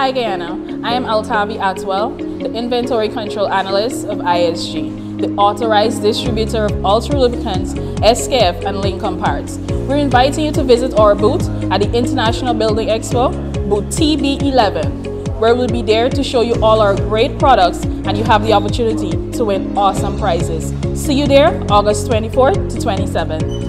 Hi Guyana, I am Altavi Atwell, the Inventory Control Analyst of Isg, the authorized distributor of Ultra Lubricants, SKF and Lincoln parts. We're inviting you to visit our booth at the International Building Expo, booth TB11, where we'll be there to show you all our great products and you have the opportunity to win awesome prizes. See you there August 24th to 27th.